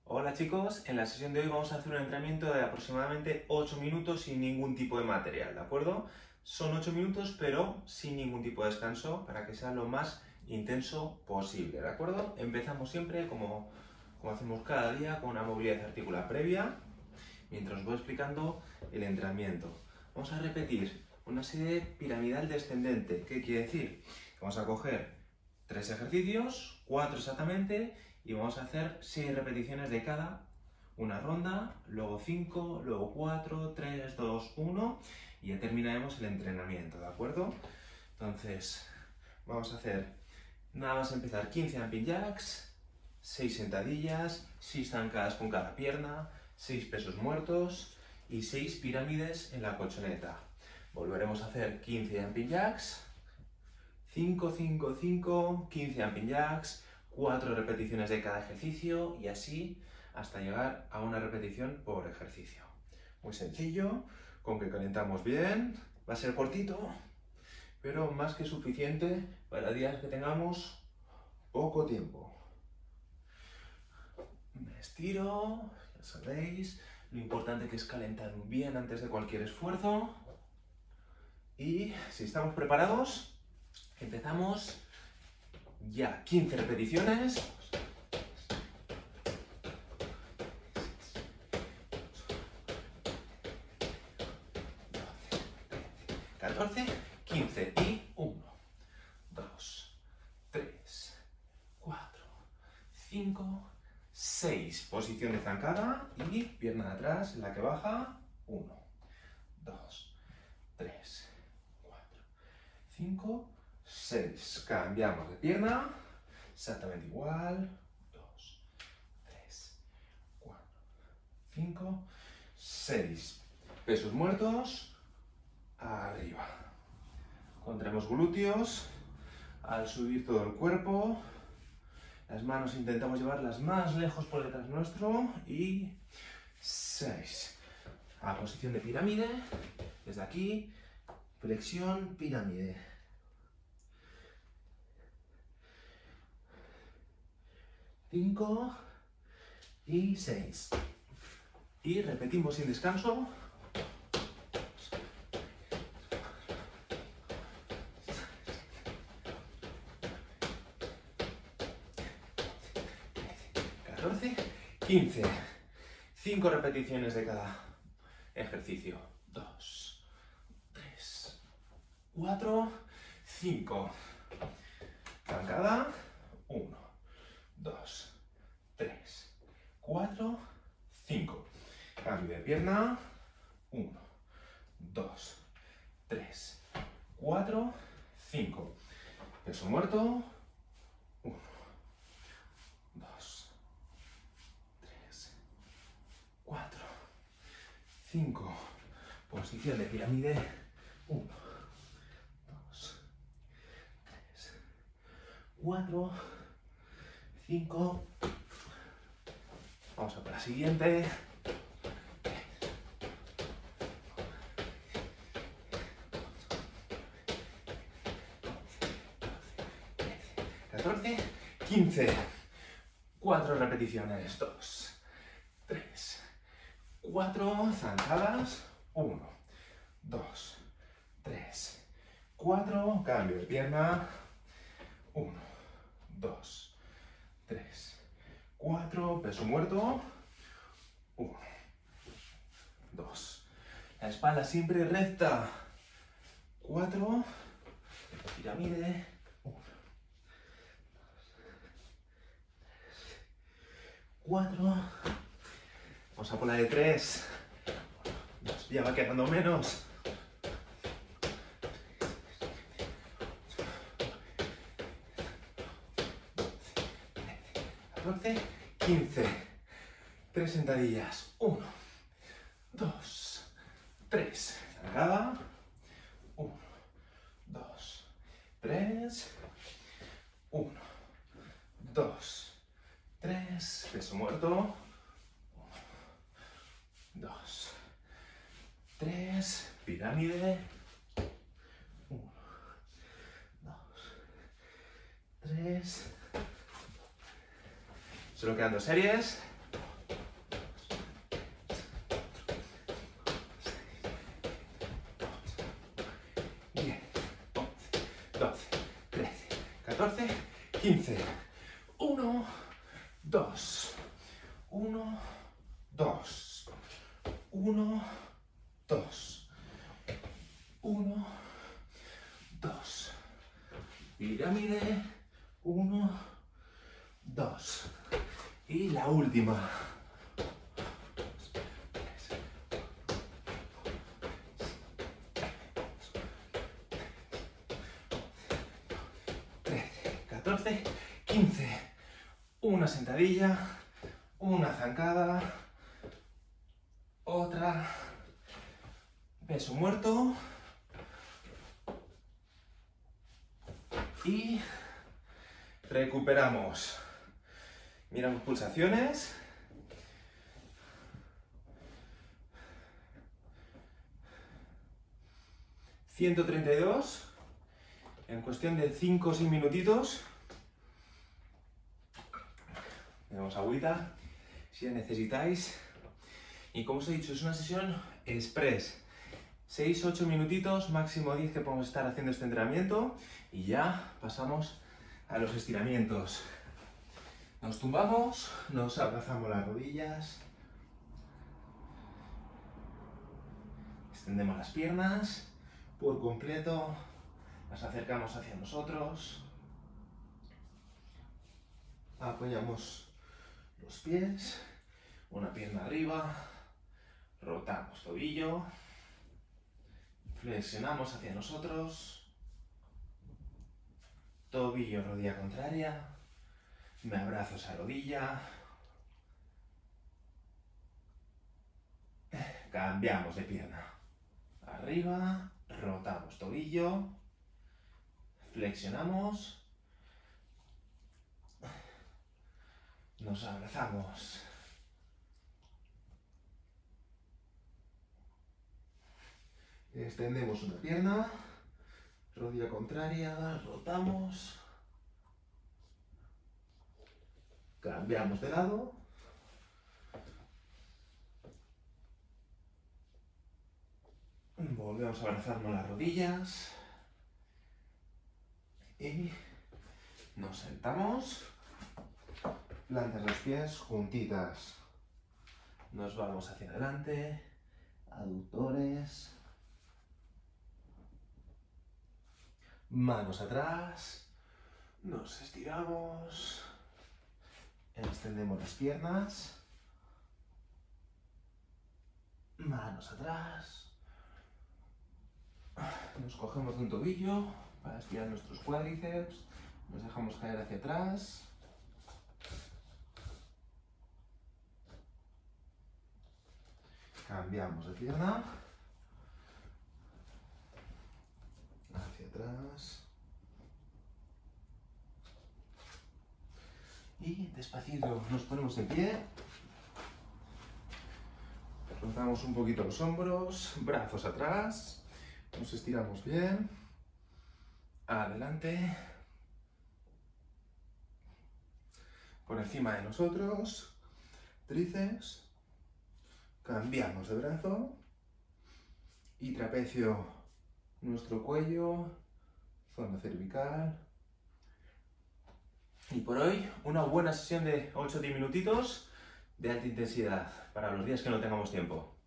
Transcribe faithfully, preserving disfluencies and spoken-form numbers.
Hola chicos, en la sesión de hoy vamos a hacer un entrenamiento de aproximadamente ocho minutos sin ningún tipo de material, ¿de acuerdo? Son ocho minutos pero sin ningún tipo de descanso para que sea lo más intenso posible, ¿de acuerdo? Empezamos siempre como, como hacemos cada día con una movilidad articular previa, mientras os voy explicando el entrenamiento. Vamos a repetir una serie piramidal descendente. ¿Qué quiere decir? Vamos a coger tres ejercicios, cuatro exactamente, y vamos a hacer seis repeticiones de cada una ronda, luego cinco, luego cuatro, tres, dos, uno, y ya terminaremos el entrenamiento, ¿de acuerdo? Entonces, vamos a hacer, nada más empezar, quince jumping jacks, seis sentadillas, seis zancadas con cada pierna, seis pesos muertos y seis pirámides en la colchoneta. Volveremos a hacer quince jumping jacks, cinco, cinco, cinco, quince jumping jacks, cuatro repeticiones de cada ejercicio y así hasta llegar a una repetición por ejercicio. Muy sencillo, con que calentamos bien, va a ser cortito, pero más que suficiente para días que tengamos poco tiempo. Me estiro, ya sabéis, lo importante que es calentar bien antes de cualquier esfuerzo. Y si estamos preparados, empezamos ya. quince repeticiones. catorce, quince y uno, dos, tres, cuatro, cinco, seis. Posición de zancada y pierna de atrás en la que baja. uno, dos, tres, cuatro, cinco, seis. Cambiamos de pierna. Exactamente igual. dos, tres, cuatro, cinco, seis. Pesos muertos. Arriba. Contraemos glúteos. Al subir todo el cuerpo. Las manos intentamos llevarlas más lejos por detrás nuestro. Y seis. A posición de pirámide. Desde aquí. Flexión, pirámide. cinco y seis. Y repetimos sin descanso. catorce, quince. cinco repeticiones de cada ejercicio. dos, tres, cuatro, cinco. Zancada. uno, dos, tres, cuatro, cinco. Cambio de pierna. uno, dos, tres, cuatro, cinco. Peso muerto. uno, dos, tres, cuatro, cinco. Posición de pirámide. uno, dos, tres, cuatro, cinco. Vamos a por la siguiente. catorce, quince. cuatro repeticiones. dos, tres, cuatro. Zancadas. uno, dos, tres, cuatro. Cambio de pierna. uno, dos, tres, cuatro. Peso muerto. uno, dos. La espalda siempre recta. cuatro. Pirámide. uno, cuatro. Vamos a por la de tres. Ya va quedando menos. catorce, quince. tres sentadillas. uno, dos, tres. Zancada. uno, dos, tres. uno, dos, tres. Peso muerto. uno, dos, tres. Pirámide. uno, dos, tres. Solo quedan dos series. dos, uno, dos, uno, dos, uno, dos, pirámide, uno, dos, y la última. trece, catorce, quince. Una sentadilla, una zancada, otra, peso muerto y recuperamos. Miramos pulsaciones. ciento treinta y dos en cuestión de cinco o seis minutitos. Tenemos agüita si la necesitáis. Y como os he dicho, es una sesión express. seis a ocho minutitos, máximo diez que podemos estar haciendo este entrenamiento. Y ya pasamos a los estiramientos. Nos tumbamos, nos abrazamos las rodillas. Extendemos las piernas por completo. Las acercamos hacia nosotros. Apoyamos los pies, una pierna arriba, rotamos tobillo, flexionamos hacia nosotros, tobillo, rodilla contraria, me abrazo esa rodilla, cambiamos de pierna, arriba, rotamos tobillo, flexionamos, nos abrazamos. Extendemos una pierna, rodilla contraria, rotamos. Cambiamos de lado. Volvemos a abrazarnos las rodillas. Y nos sentamos. Plantas los pies juntitas. Nos vamos hacia adelante. Aductores. Manos atrás. Nos estiramos. Extendemos las piernas. Manos atrás. Nos cogemos de un tobillo para estirar nuestros cuádriceps. Nos dejamos caer hacia atrás. Cambiamos de pierna. Hacia atrás. Y despacito nos ponemos de pie. Rozamos un poquito los hombros, brazos atrás. Nos estiramos bien. Adelante. Por encima de nosotros. Tríceps. Cambiamos de brazo y trapecio, nuestro cuello, zona cervical. Y por hoy, una buena sesión de ocho a diez minutitos de alta intensidad para los días que no tengamos tiempo.